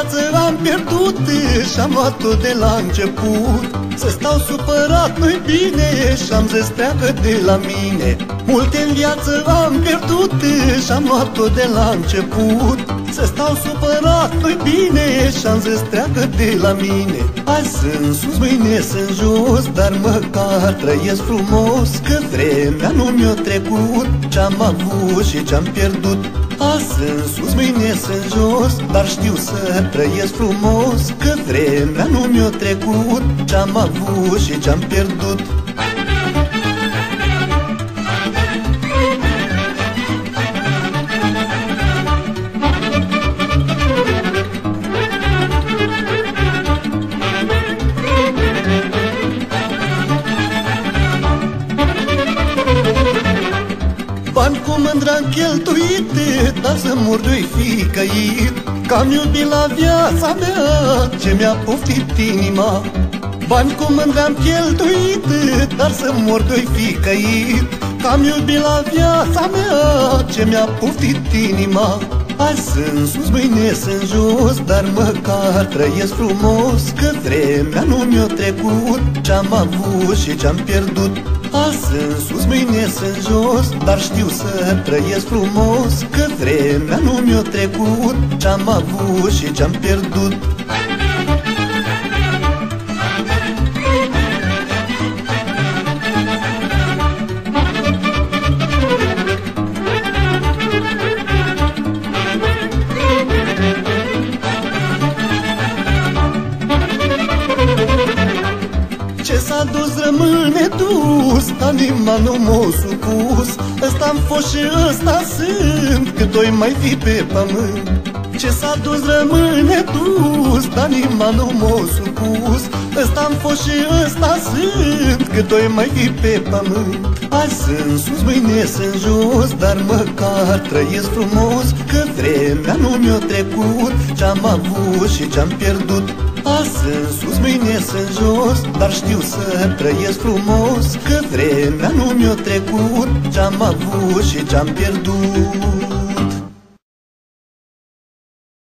viață am pierdut și-am luat-o de la început. Să stau supărat nu-i bine și-am zis treacă de la mine. Multe în viață am pierdut și-am luat-o de la început. Să stau supărat nu-i bine și-am zis treacă de la mine. Azi sunt sus, mâine sunt jos, dar măcar trăiesc frumos, că vremea nu mi-a trecut, ce-am avut și ce-am pierdut. Azi sunt sus, mâine sunt jos, dar știu să trăiesc frumos, că vremea nu mi-a trecut, ce-am avut și ce-am pierdut. Bani cu mândr-am cheltuit, dar să mor de-i fi căit, că-am iubit la viața mea ce mi-a poftit inima. Bani cu mândr-am cheltuit, dar să mor de-i fi căit, că-am iubit la viața mea ce mi-a poftit inima. Azi sunt sus, mâine sunt jos, dar măcar trăiesc frumos, că vremea nu mi-a trecut, ce-am avut și ce-am pierdut. Azi sunt sus, mâine sunt jos, dar știu să trăiesc frumos, că vremea nu mi-a trecut, ce-am avut și ce-am pierdut. Ce s-a dus rămâne dus, anima nu m-a supus. Ăsta-am fost și ăsta sunt, cât o mai fi pe pământ. Ce s-a dus rămâne dus, anima nu m-a supus. Ăsta-am fost și ăsta sunt, cât o mai fi pe pământ. Azi sunt sus, mâine sunt jos, dar măcar trăiesc frumos, că vremea nu mi-a trecut, ce-am avut și ce-am pierdut. Azi sunt sus, mâine sunt jos, dar știu să trăiesc frumos, că vremea nu mi-a trecut, ce-am avut și ce-am pierdut.